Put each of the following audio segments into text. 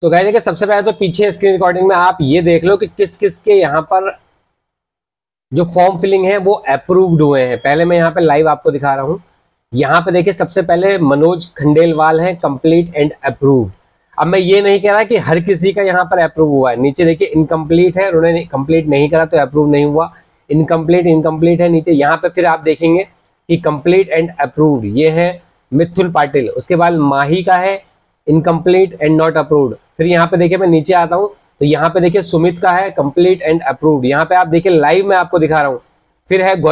तो गाइस देखिए, सबसे पहले तो पीछे स्क्रीन रिकॉर्डिंग में आप ये देख लो कि किस किस के यहाँ पर जो फॉर्म फिलिंग है वो अप्रूव्ड हुए हैं। पहले मैं यहाँ पे लाइव आपको दिखा रहा हूँ। यहाँ पे देखिए, सबसे पहले मनोज खंडेलवाल है, कंप्लीट एंड अप्रूव्ड। अब मैं ये नहीं कह रहा कि हर किसी का यहाँ पर अप्रूव हुआ है। नीचे देखिए इनकम्प्लीट है, उन्होंने कंप्लीट नहीं करा तो अप्रूव नहीं हुआ। इनकम्प्लीट है नीचे। यहाँ पे फिर आप देखेंगे कि कंप्लीट एंड अप्रूव्ड ये है मिथुन पाटिल। उसके बाद माही का है इनकम्प्लीट एंड नॉट अप्रूव्ड। फिर यहाँ पे देखिए मैं नीचे आता हूँ तो यहाँ पे देखिए सुमित का है कंप्लीट एंड अप्रूव्ड। यहाँ पे आप देखिए लाइव में आपको दिखा रहा हूँ। फिर है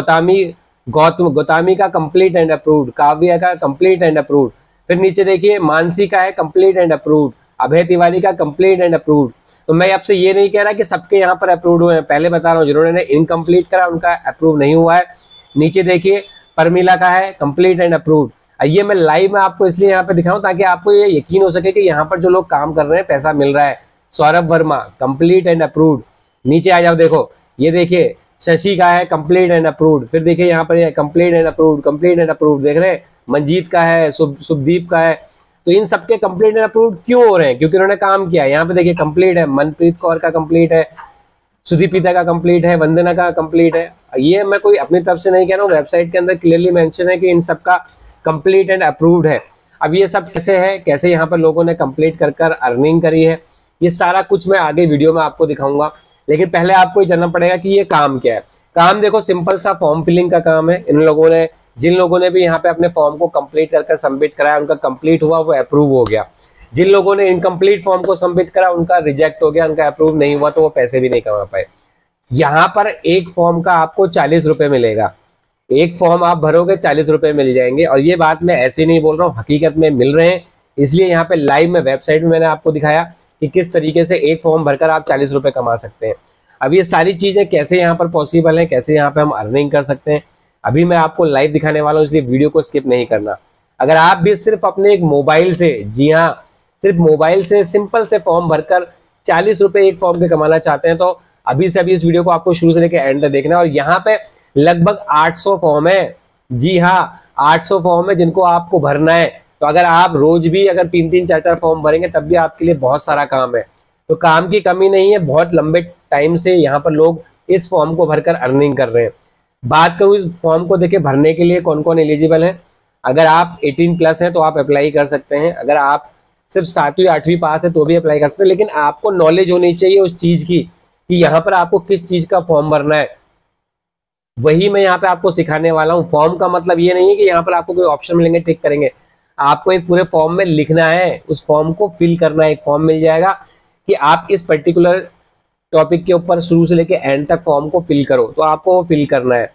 गौतमी का कंप्लीट एंड अप्रूव्ड, काव्या का कंप्लीट एंड अप्रूव्ड। फिर नीचे देखिए मानसी का है complete and approved, Abhay Tiwari का कंप्लीट एंड अप्रूव्ड। तो मैं आपसे ये नहीं कह रहा कि सबके यहाँ पर अप्रूव्ड हुए हैं, पहले बता रहा हूँ जिन्होंने इनकम्प्लीट करा उनका अप्रूव नहीं हुआ है। नीचे देखिए परमिला का है कंप्लीट एंड अप्रूव्ड। ये मैं लाइव में आपको इसलिए यहाँ पे दिखाऊं ताकि आपको ये यकीन हो सके कि यहाँ पर जो लोग काम कर रहे हैं पैसा मिल रहा है। Saurabh Verma complete and approved. नीचे आ जाओ, देखो ये देखिए शशि का है कंप्लीट एंड अप्रूव्ड। फिर देखिए यहाँ पर कंप्लीट एंड अप्रूव्ड देख रहे हैं। मंजीत का है, शुभदीप का है। तो इन सबके कंप्लीट एंड अप्रूव्ड क्यों हो रहे हैं? क्योंकि उन्होंने काम किया है। यहाँ पे देखिए कंप्लीट है, मनप्रीत कौर का कंप्लीट है, सुदीपिता का कंप्लीट है, वंदना का कंप्लीट है। ये मैं कोई अपनी तरफ से नहीं कह रहा हूँ, वेबसाइट के अंदर क्लियरली मेंशन है कि इन सबका कंप्लीट एंड अप्रूव्ड है। अब ये सब कैसे है, कैसे यहाँ पर लोगों ने कंप्लीट कर कर अर्निंग करी है, ये सारा कुछ मैं आगे वीडियो में आपको दिखाऊंगा। लेकिन पहले आपको ये जानना पड़ेगा कि ये काम क्या है। काम देखो सिंपल सा फॉर्म फिलिंग का काम है। इन लोगों ने, जिन लोगों ने भी यहाँ पे अपने फॉर्म को कंप्लीट कर सबमिट कराया उनका कंप्लीट हुआ, वो अप्रूव हो गया। जिन लोगों ने इनकम्प्लीट फॉर्म को सबमिट करा उनका रिजेक्ट हो गया, उनका अप्रूव नहीं हुआ, तो वो पैसे भी नहीं कमा पाए। यहाँ पर एक फॉर्म का आपको 40 रुपए मिलेगा। एक फॉर्म आप भरोगे 40 रुपए मिल जाएंगे। और ये बात मैं ऐसे नहीं बोल रहा हूँ, हकीकत में मिल रहे हैं। इसलिए यहाँ पे लाइव में वेबसाइट में मैंने आपको दिखाया कि किस तरीके से एक फॉर्म भरकर आप 40 रुपए कमा सकते हैं। अब ये सारी चीजें कैसे यहाँ पर पॉसिबल है, कैसे यहाँ पे हम अर्निंग कर सकते हैं, अभी मैं आपको लाइव दिखाने वाला हूँ, इसलिए वीडियो को स्किप नहीं करना। अगर आप भी सिर्फ अपने एक मोबाइल से, जी हाँ सिर्फ मोबाइल से सिंपल से फॉर्म भरकर 40 रुपए एक फॉर्म के कमाना चाहते हैं तो अभी से अभी इस वीडियो को आपको शुरू से लेकर एंड तक देखना है। और यहाँ पे लगभग 800 फॉर्म है, जी हाँ 800 फॉर्म है जिनको आपको भरना है। तो अगर आप रोज भी अगर 3-3, 4-4 फॉर्म भरेंगे तब भी आपके लिए बहुत सारा काम है। तो काम की कमी नहीं है, बहुत लंबे टाइम से यहाँ पर लोग इस फॉर्म को भरकर अर्निंग कर रहे हैं। बात करूँ इस फॉर्म को देखिए भरने के लिए कौन कौन एलिजिबल है। अगर आप 18+ हैं तो आप अप्लाई कर सकते हैं। अगर आप सिर्फ 7वीं 8वीं पास है तो भी अप्लाई कर सकते हैं। लेकिन आपको नॉलेज होनी चाहिए उस चीज की कि यहाँ पर आपको किस चीज का फॉर्म भरना है, वही मैं यहाँ पे आपको सिखाने वाला हूँ। फॉर्म का मतलब ये नहीं है कि यहाँ पर आपको कोई ऑप्शन मिलेंगे टिक करेंगे। आपको एक पूरे फॉर्म में लिखना है, उस फॉर्म को फिल करना है। एक फॉर्म मिल जाएगा कि आप इस पर्टिकुलर टॉपिक के ऊपर शुरू से लेके एंड तक फॉर्म को फिल करो, तो आपको वो फिल करना है।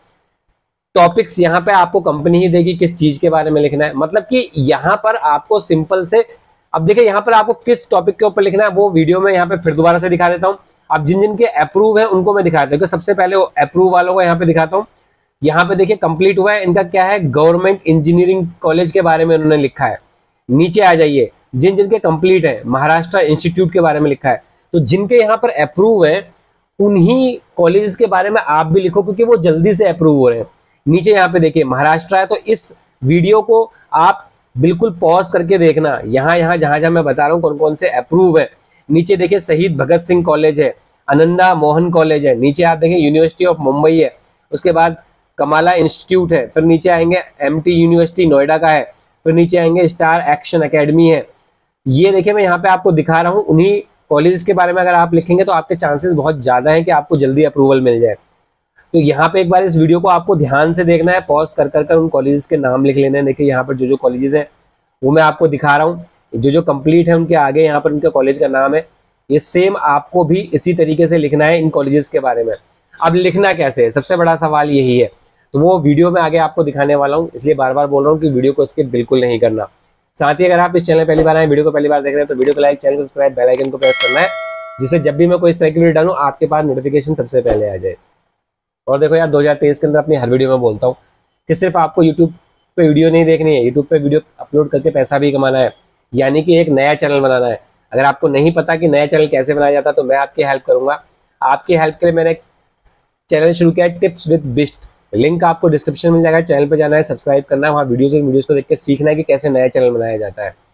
टॉपिक्स यहाँ पे आपको कंपनी ही देगी किस चीज के बारे में लिखना है। मतलब कि यहाँ पर आपको सिंपल से, अब देखिए यहाँ पर आपको किस टॉपिक के ऊपर लिखना है वो वीडियो में यहाँ पे फिर दोबारा से दिखा देता हूँ। अब जिन जिन के अप्रूव है उनको मैं दिखाता हूँ। सबसे पहले अप्रूव वालों को यहाँ पे दिखाता हूँ। यहाँ पे देखिए कंप्लीट हुआ है, इनका क्या है, गवर्नमेंट इंजीनियरिंग कॉलेज के बारे में उन्होंने लिखा है। नीचे आ जाइए, जिन जिनके कंप्लीट है महाराष्ट्र इंस्टीट्यूट के बारे में लिखा है। तो जिनके यहाँ पर अप्रूव है उन्हीं कॉलेजेस के बारे में आप भी लिखो क्योंकि वो जल्दी से अप्रूव हो रहे हैं। नीचे यहाँ पे देखिए महाराष्ट्र है, तो इस वीडियो को आप बिल्कुल पॉज करके देखना। यहाँ जहां मैं बता रहा हूँ कौन कौन से अप्रूव है। नीचे देखिए शहीद भगत सिंह कॉलेज है, आनंदा मोहन कॉलेज है। नीचे आप देखें यूनिवर्सिटी ऑफ मुंबई है, उसके बाद कमाला इंस्टीट्यूट है। फिर नीचे आएंगे एमटी यूनिवर्सिटी नोएडा का है। फिर नीचे आएंगे स्टार एक्शन एकेडमी है। ये देखिए मैं यहाँ पे आपको दिखा रहा हूँ। उन्हीं कॉलेज के बारे में अगर आप लिखेंगे तो आपके चांसेस बहुत ज्यादा हैं कि आपको जल्दी अप्रूवल मिल जाए। तो यहाँ पे एक बार इस वीडियो को आपको ध्यान से देखना है, पॉज कर उन कॉलेजेस के नाम लिख लेना है। देखिए यहाँ पर जो कॉलेजेस हैं वो मैं आपको दिखा रहा हूँ। जो कंप्लीट है उनके आगे यहाँ पर उनके कॉलेज का नाम है। ये सेम आपको भी इसी तरीके से लिखना है इन कॉलेजेस के बारे में। अब लिखना कैसे है, सबसे बड़ा सवाल यही है। तो वो वीडियो में आगे आपको दिखाने वाला हूँ, इसलिए बार बार बोल रहा हूँ कि वीडियो को स्किप बिल्कुल नहीं करना। साथ ही अगर आप इस चैनल पहली बार आए, वीडियो को पहली बार देख रहे हैं तो वीडियो को लाइक, चैनल को सब्सक्राइब, बेल आइकन को प्रेस करना है, जिससे जब भी मैं कोई इस तरह की वीडियो डालूं आपके पास नोटिफिकेशन सबसे पहले आ जाए। और देखो यार 2023 के अंदर अपनी हर वीडियो में बोलता हूँ कि सिर्फ आपको यूट्यूब पे वीडियो नहीं देखनी है, यूट्यूब पे वीडियो अपलोड करके पैसा भी कमाना है, यानी कि एक नया चैनल बनाना है। अगर आपको नहीं पता कि नया चैनल कैसे बनाया जाता तो मैं आपकी हेल्प करूंगा। आपकी हेल्प के लिए मैंने चैनल शुरू किया है टिप्स विद बिस्ट। लिंक आपको डिस्क्रिप्शन में मिल जाएगा। चैनल पर जाना है, सब्सक्राइब करना है, वहाँ वीडियोज को देख के सीखना है कि कैसे नया चैनल बनाया जाता है।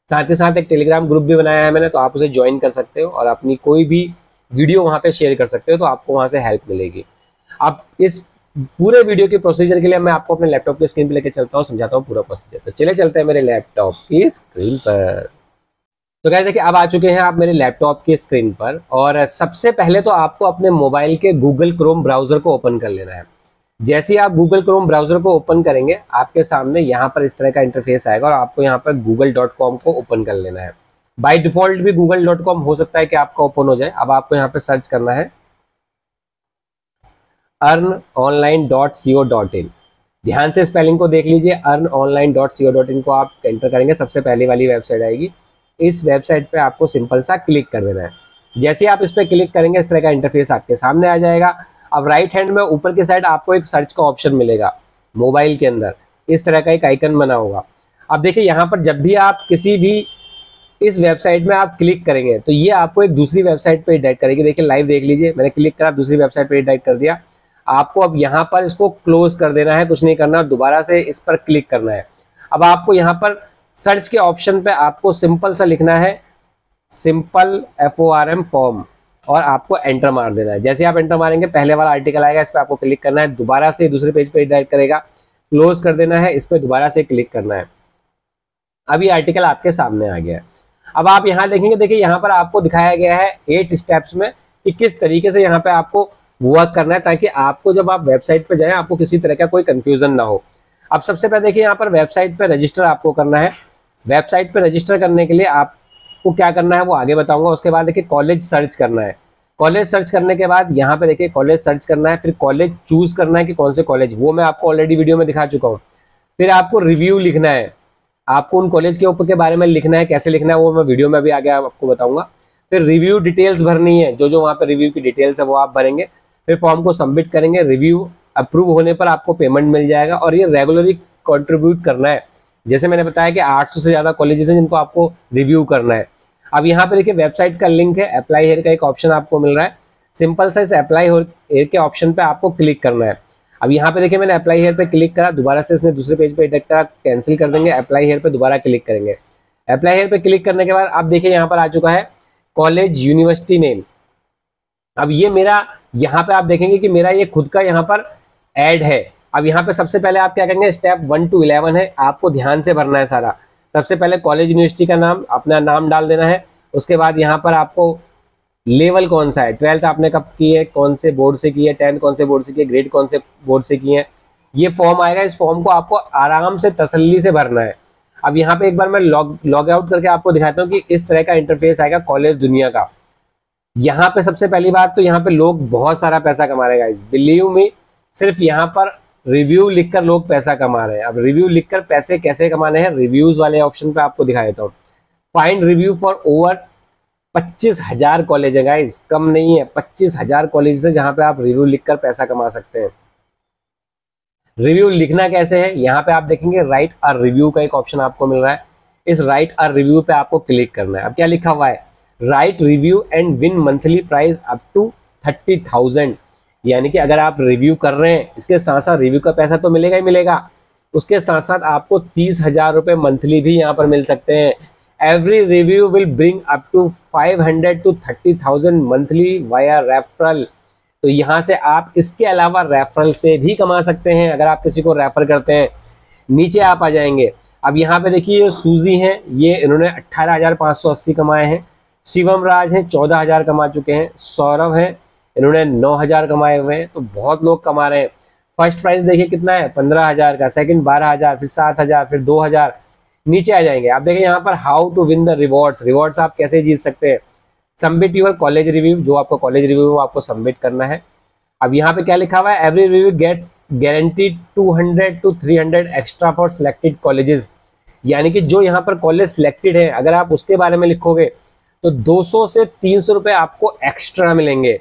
साथ ही साथ एक टेलीग्राम ग्रुप भी बनाया है मैंने, तो आप उसे ज्वाइन कर सकते हो और अपनी कोई भी वीडियो वहाँ पे शेयर कर सकते हो, तो आपको वहाँ से हेल्प मिलेगी। अब इस पूरे वीडियो के प्रोसीजर के लिए मैं आपको अपने लैपटॉप की स्क्रीन पे लेकर चलता हूँ, समझाता हूँ पूरा प्रोसीजर। तो चले चलते हैं मेरे लैपटॉप की स्क्रीन पर। तो गाइस देखिए, अब आ चुके हैं आप मेरे लैपटॉप की स्क्रीन पर, और सबसे पहले तो आपको अपने मोबाइल के गूगल क्रोम ब्राउजर को ओपन कर लेना है। जैसे ही आप गूगल क्रोम ब्राउजर को ओपन करेंगे, आपके सामने यहाँ पर इस तरह का इंटरफेस आएगा और आपको यहाँ पर google.com को ओपन कर लेना है। बाय डिफॉल्ट भी google.com हो सकता है कि आपका ओपन हो जाए। अब आपको यहाँ पे सर्च करना है earnonline.co.in। ध्यान से स्पेलिंग को देख लीजिए, earnonline.co.in को आप एंटर करेंगे, सबसे पहली वाली वेबसाइट आएगी। इस वेबसाइट पे आपको सिंपल सा क्लिक कर देना है। जैसे ही आप इस पर क्लिक करेंगे, इस तरह का इंटरफेस आपके सामने आ जाएगा। अब राइट हैंड में ऊपर की साइड आपको एक सर्च का ऑप्शन मिलेगा। मोबाइल के अंदर इस तरह का एक आइकन बना होगा। अब देखिए, यहाँ पर जब भी आप किसी भी इस वेबसाइट में आप क्लिक करेंगे, तो ये आपको एक दूसरी वेबसाइट पे डायरेक्ट करेगी। देखिए लाइव देख लीजिए, मैंने क्लिक करा, दूसरी वेबसाइट पे डायरेक्ट कर दिया। आपको अब यहाँ पर इसको क्लोज कर देना है, कुछ नहीं करना, दोबारा से इस पर क्लिक करना है। अब आपको यहाँ पर सर्च के ऑप्शन पे आपको सिंपल सा लिखना है सिंपल FORM फॉर्म, और आपको एंटर मार देना है। जैसे आप एंटर मारेंगे, पहले वाला आर्टिकल आएगा, इस पर आपको क्लिक करना है, दोबारा से दूसरे पेज पे डायरेक्ट करेगा, क्लोज कर देना है, इस पर दोबारा से क्लिक करना है। अब ये आर्टिकल आपके सामने आ गया है। अब आप यहाँ देखेंगे, देखिए यहाँ पर आपको दिखाया गया है 8 स्टेप्स में कि किस तरीके से यहाँ पे आपको वर्क करना है, ताकि आपको जब आप वेबसाइट पे जाएं आपको किसी तरह का कोई कंफ्यूजन ना हो। अब सबसे पहले देखिए, यहाँ पर वेबसाइट पे रजिस्टर आपको करना है। वेबसाइट पे रजिस्टर करने के लिए आपको क्या करना है वो आगे बताऊंगा। उसके बाद देखिए कॉलेज सर्च करना है। कॉलेज सर्च करने के बाद यहाँ पे देखिए कॉलेज सर्च करना है, फिर कॉलेज चूज करना है कि कौन से कॉलेज, वो मैं आपको ऑलरेडी वीडियो में दिखा चुका हूँ। फिर आपको रिव्यू लिखना है, आपको उन कॉलेज के ऊपर के बारे में लिखना है, कैसे लिखना है वो मैं वीडियो में भी आगे आपको बताऊंगा। फिर रिव्यू डिटेल्स भरनी है, जो वहाँ पे रिव्यू की डिटेल्स है वो आप भरेंगे। फिर फॉर्म को सबमिट करेंगे, रिव्यू अप्रूव होने पर आपको पेमेंट मिल जाएगा, और ये रेगुलरली कंट्रीब्यूट करना है। जैसे मैंने बताया कि 800 से ज्यादा कॉलेजेस हैं जिनको आपको रिव्यू करना है। अब यहाँ पे देखिए वेबसाइट का लिंक है, अप्लाई हियर का एक ऑप्शन आपको मिल रहा है। सिंपल सा इस अप्लाई हियर के ऑप्शन पे आपको क्लिक करना है। अब यहाँ पे देखिए मैंने अप्लाई हियर पे क्लिक करा, दोबारा से इसने दूसरे पेज पे डायरेक्ट करा, कैंसिल कर देंगे, अप्लाई हियर पे दोबारा क्लिक करेंगे। अप्लाई हियर पे क्लिक करने के बाद आप देखिए यहाँ पर आ चुका है कॉलेज यूनिवर्सिटी नेम। अब ये मेरा यहाँ पे आप देखेंगे कि मेरा ये खुद का यहाँ पर ऐड है। अब यहाँ पे सबसे पहले आप क्या करेंगे, स्टेप 1 to 11 है, आपको ध्यान से भरना है सारा। सबसे पहले कॉलेज यूनिवर्सिटी का नाम, अपना नाम डाल देना है। उसके बाद यहाँ पर आपको लेवल कौन सा है, 12th आपने कब की है, कौन से बोर्ड से की है, 10th कौन से बोर्ड से की है, ग्रेड कौन से बोर्ड से की है, ये फॉर्म आएगा। इस फॉर्म को आपको आराम से तसल्ली से भरना है। अब यहाँ पे एक बार मैं लॉग आउट करके आपको दिखाता हूँ कि इस तरह का इंटरफेस आएगा कॉलेज दुनिया का। यहाँ पे सबसे पहली बात तो यहाँ पे लोग बहुत सारा पैसा कमा रहे हैं गाइस, बिलीव मी। सिर्फ यहाँ पर रिव्यू लिखकर लोग पैसा कमा रहे हैं। अब रिव्यू लिखकर पैसे कैसे कमाने हैं, रिव्यूज वाले ऑप्शन पे आपको दिखा देता हूँ। Find review for over 25,000 college है गाइस, कम नहीं है, 25,000 कॉलेज है जहां पे आप रिव्यू लिखकर पैसा कमा सकते हैं। रिव्यू लिखना कैसे है, यहाँ पे आप देखेंगे राइट अ रिव्यू का एक ऑप्शन आपको मिल रहा है। इस राइट अ रिव्यू पे आपको क्लिक करना है। अब क्या लिखा हुआ है, write review and win monthly prize up to 30,000। यानी कि अगर आप रिव्यू कर रहे हैं, इसके साथ साथ रिव्यू का पैसा तो मिलेगा ही मिलेगा, उसके साथ साथ आपको 30,000 रुपए मंथली भी यहाँ पर मिल सकते हैं। Every review will bring up to 500 to 30,000 monthly via referral. तो यहाँ से आप इसके अलावा रेफरल से भी कमा सकते हैं अगर आप किसी को रेफर करते हैं। नीचे आप आ जाएंगे, अब यहाँ पे देखिए सूजी हैं, ये इन्होंने 18,580 कमाए हैं। शिवम राज हैं 14,000 कमा चुके हैं। सौरभ है, इन्होंने 9,000 कमाए हुए हैं। तो बहुत लोग कमा रहे हैं। फर्स्ट प्राइज देखिए कितना है, 15,000 का, सेकंड 12,000, फिर 7,000, फिर 2,000। नीचे आ जाएंगे, आप देखिए यहाँ पर how to win the rewards आप कैसे जीत सकते हैं। सबमिट योर कॉलेज रिव्यू, जो आपका कॉलेज रिव्यू वो आपको सबमिट करना है। अब यहाँ पे क्या लिखा हुआ है, every review gets guaranteed 200 to 300 extra for selected colleges. यानी कि जो यहाँ पर कॉलेज सिलेक्टेड है, अगर आप उसके बारे में लिखोगे तो 200 से 300 रुपए आपको एक्स्ट्रा मिलेंगे।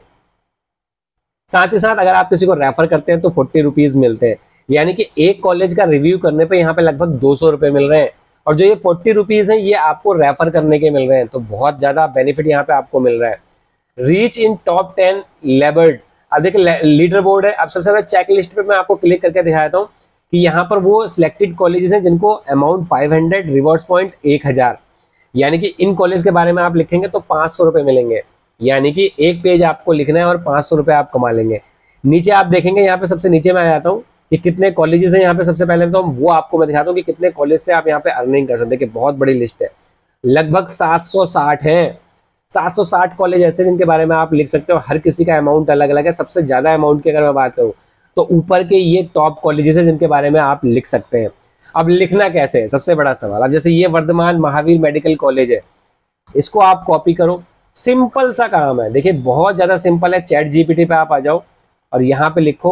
साथ ही साथ अगर आप किसी को रेफर करते हैं तो 40 रुपीज मिलते हैं। यानी कि एक कॉलेज का रिव्यू करने पे यहाँ पे लगभग 200 रुपए मिल रहे हैं, और जो ये 40 रुपीज है ये आपको रेफर करने के मिल रहे हैं। तो बहुत ज्यादा बेनिफिट यहाँ पे आपको मिल रहा है। रीच इन टॉप 10 लेबर्ड, अब देखिए लीडर बोर्ड है। अब सबसे पहले चेक लिस्ट पे मैं आपको क्लिक करके दिखाता हूँ कि यहाँ पर वो सिलेक्टेड कॉलेजेस हैं जिनको अमाउंट 500, रिवॉर्ड्स पॉइंट 1000। यानी कि इन कॉलेज के बारे में आप लिखेंगे तो 500 रुपये मिलेंगे, यानी कि एक पेज आपको लिखना है और 500 रुपये आप कमा लेंगे। नीचे आप देखेंगे, यहाँ पे सबसे नीचे मैं आ जाता हूँ कि कितने कॉलेजेस हैं यहाँ पे। सबसे पहले तो वो आपको मैं दिखाता हूँ कि कितने कॉलेज से आप यहाँ पे अर्निंग कर सकते हैं, कि बहुत बड़ी लिस्ट है, लगभग 760 हैं। 760 कॉलेज ऐसे जिनके बारे में आप लिख सकते हो। हर किसी का अमाउंट अलग अलग है। सबसे ज्यादा अमाउंट की अगर मैं बात करूँ तो ऊपर के ये टॉप कॉलेजेस हैं जिनके बारे में आप लिख सकते हैं। अब लिखना कैसे है, सबसे बड़ा सवाल। अब जैसे ये वर्धमान महावीर मेडिकल कॉलेज है, इसको आप कॉपी करो। सिंपल सा काम है, देखिए बहुत ज्यादा सिंपल है। चैट जीपीटी पे आप आ जाओ और यहाँ पे लिखो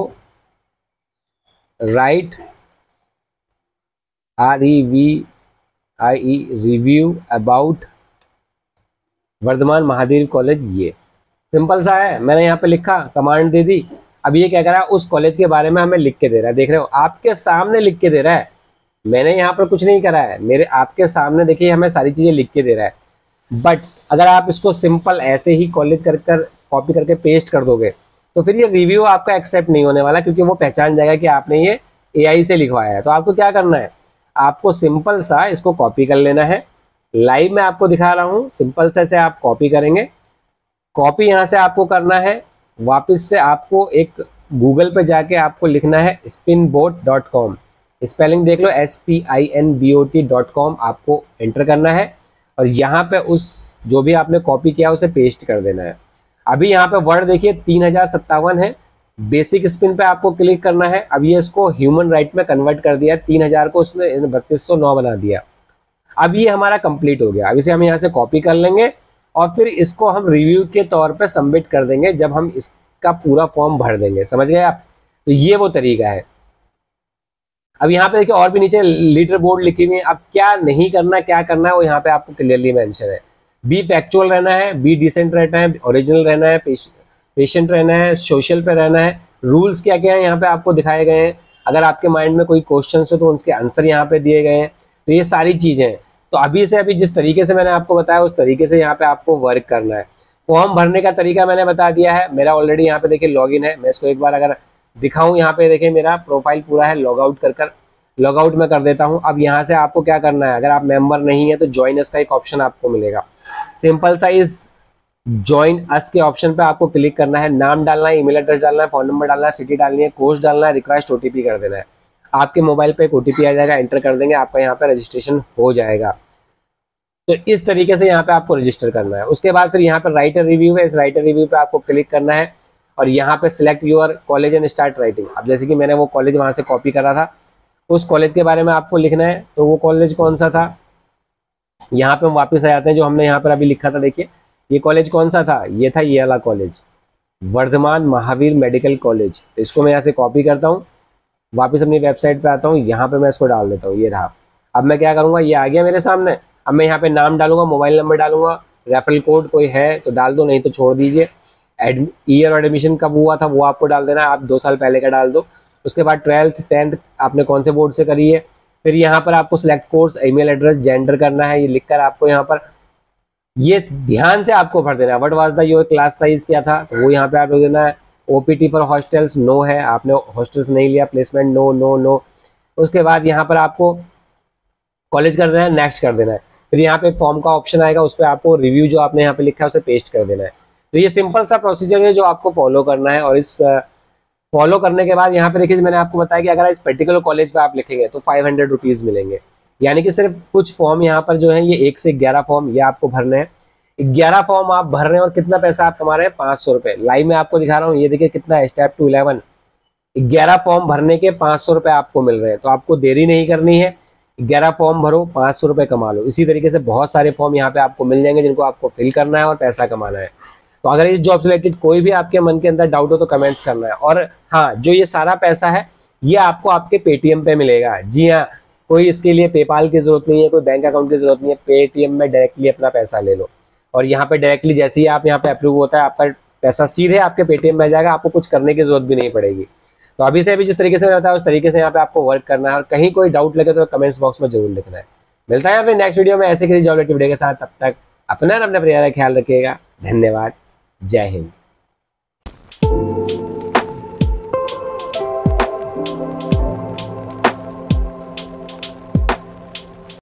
write REVIE review about Vardhman Mahavir college. ये सिंपल सा है, मैंने यहाँ पे लिखा, कमांड दे दी। अब ये क्या कर रहा है, उस कॉलेज के बारे में हमें लिख के दे रहा है। देख रहे हो, आपके सामने लिख के दे रहा है। मैंने यहाँ पर कुछ नहीं करा है, मेरे आपके सामने देखिए हमें सारी चीजें लिख के दे रहा है। बट अगर आप इसको सिंपल ऐसे ही कॉलेज कर कॉपी करके पेस्ट कर दोगे तो फिर ये रिव्यू आपका एक्सेप्ट नहीं होने वाला, क्योंकि वो पहचान जाएगा कि आपने ये AI से लिखवाया है। तो आपको क्या करना है, आपको सिंपल सा इसको कॉपी कर लेना है। लाइव में आपको दिखा रहा हूँ, सिंपल से आप कॉपी करेंगे। कॉपी यहाँ से आपको करना है, वापस से आपको एक गूगल पे जाके आपको लिखना है spinbot.com। स्पेलिंग देख लो, SPINBOT.com आपको एंटर करना है और यहाँ पे उस जो भी आपने कॉपी किया उसे पेस्ट कर देना है। अभी यहाँ पे वर्ड देखिए 3057 है। बेसिक स्पिन पे आपको क्लिक करना है। अब ये इसको ह्यूमन राइट में कन्वर्ट कर दिया, 3000 को उसने 3209 बना दिया। अब ये हमारा कंप्लीट हो गया। अब इसे हम यहाँ से कॉपी कर लेंगे और फिर इसको हम रिव्यू के तौर पे सबमिट कर देंगे जब हम इसका पूरा फॉर्म भर देंगे। समझ गए आप? तो ये वो तरीका है। अब यहाँ पे देखिए और भी नीचे लीडर बोर्ड लिखी हुई है। अब क्या नहीं करना, क्या करना है, वो यहाँ पे आपको क्लियरली मेंशन है। बी फैक्चुअल रहना है, बी डिसेंट रहना है, ओरिजिनल रहना है, पेशेंट रहना है, सोशल पे रहना है। रूल्स क्या क्या है यहाँ पे आपको दिखाए गए हैं। अगर आपके माइंड में कोई क्वेश्चन हो तो उसके आंसर यहाँ पे दिए गए हैं। तो ये सारी चीजें हैं। तो अभी से अभी जिस तरीके से मैंने आपको बताया उस तरीके से यहाँ पे आपको वर्क करना है। फॉर्म भरने का तरीका मैंने बता दिया है। मेरा ऑलरेडी यहाँ पे देखिए लॉगिन है। मैं इसको एक बार अगर दिखाऊं, यहाँ पे देखिए मेरा प्रोफाइल पूरा है। लॉग आउट में कर देता हूँ। अब यहाँ से आपको क्या करना है, अगर आप मेंबर नहीं है तो ज्वाइन अस का एक ऑप्शन आपको मिलेगा। सिंपल सा इस ज्वाइन अस के ऑप्शन पे आपको क्लिक करना है। नाम डालना है, ईमेल एड्रेस डालना है, फोन नंबर डालना है, सिटी डालनी है, कोर्स डालना है, रिक्वेस्ट OTP कर देना है। आपके मोबाइल पे एक OTP आ जाएगा, एंटर कर देंगे, आपका यहाँ पे रजिस्ट्रेशन हो जाएगा। तो इस तरीके से यहाँ पे आपको रजिस्टर करना है। उसके बाद फिर यहाँ पे राइटर रिव्यू है। इस राइटर रिव्यू पे आपको क्लिक करना है और यहाँ पे select your college and start writing. अब जैसे कि मैंने वो कॉलेज वहां से कॉपी करा था, उस कॉलेज के बारे में आपको लिखना है। तो वो कॉलेज कौन सा था, यहाँ पे हम वापस आ जाते हैं। जो हमने यहाँ पर अभी लिखा था, देखिए ये कॉलेज कौन सा था, ये था ये वाला college, Vardhman Mahavir medical college. तो इसको मैं यहाँ से कॉपी करता हूँ, वापस अपनी वेबसाइट पे आता हूँ, यहाँ पे मैं इसको डाल देता हूँ। ये रहा। अब मैं क्या करूँगा, ये आ गया मेरे सामने। अब मैं यहाँ पे नाम डालूंगा, मोबाइल नंबर डालूंगा, रेफरल कोड कोई है तो डाल दो, नहीं तो छोड़ दीजिए। ईयर और एडमिशन कब हुआ था वो आपको डाल देना है, आप 2 साल पहले का डाल दो। उसके बाद 12th 10th आपने कौन से बोर्ड से करी है। फिर यहाँ पर आपको select course, email address, gender करना है। ये लिखकर आपको यहाँ पर ये ध्यान से आपको भर देना है। What was the your class size क्या था, तो वो यहाँ पे आप लिख देना है। OPT पर हॉस्टल्स नो है, आपने हॉस्टल्स नहीं लिया, प्लेसमेंट नो नो नो। उसके बाद यहाँ पर आपको कॉलेज कर देना है, नेक्स्ट कर देना है। फिर यहाँ पे एक फॉर्म का ऑप्शन आएगा, उस पर आपको रिव्यू जो आपने यहाँ पे लिखा है उसे पेस्ट कर देना है। तो ये सिंपल सा प्रोसीजर है जो आपको फॉलो करना है। और इस फॉलो करने के बाद यहाँ पे देखिए मैंने आपको बताया कि अगर इस पर्टिकुलर कॉलेज पे आप लिखेंगे तो 500 रुपीज मिलेंगे। यानी कि सिर्फ कुछ फॉर्म यहाँ पर जो है ये 1 से 11 फॉर्म ये आपको भरने हैं। 11 फॉर्म आप भर रहे हैं और कितना पैसा आप कमा रहे हैं, 500 रुपए। लाइव में आपको दिखा रहा हूँ, ये देखिए कितना है, स्टेप 2 11। 11 फॉर्म भरने के 500 रुपए आपको मिल रहे हैं। तो आपको देरी नहीं करनी है, 11 फॉर्म भरो, 500 रुपए कमा लो। इसी तरीके से बहुत सारे फॉर्म यहाँ पे आपको मिल जाएंगे जिनको आपको फिल करना है और पैसा कमाना है। तो अगर इस जॉब से रिलेटेड कोई भी आपके मन के अंदर डाउट हो तो कमेंट्स करना है। और हाँ, जो ये सारा पैसा है ये आपको आपके पेटीएम पे मिलेगा। जी हाँ, कोई इसके लिए पेपाल की जरूरत नहीं है, कोई बैंक अकाउंट की जरूरत नहीं है। पेटीएम में डायरेक्टली अपना पैसा ले लो और यहाँ पे डायरेक्टली जैसे ही आप यहाँ पे अप्रूव होता है आपका पैसा सीधे आपके पेटीएम में जाएगा, आपको कुछ करने की जरूरत भी नहीं पड़ेगी। तो अभी से अभी जिस तरीके से मैं बताया उस तरीके से यहाँ पे आपको वर्क करना है। और कहीं कोई डाउट लगे तो कमेंट्स बॉक्स में जरूर लिखना है। मिलता है फिर नेक्स्ट वीडियो में ऐसे किसी जॉब रिलेटेड वीडियो के साथ। तब तक अपना और अपने परिवार का ख्याल रखिएगा। धन्यवाद। जय हिंद।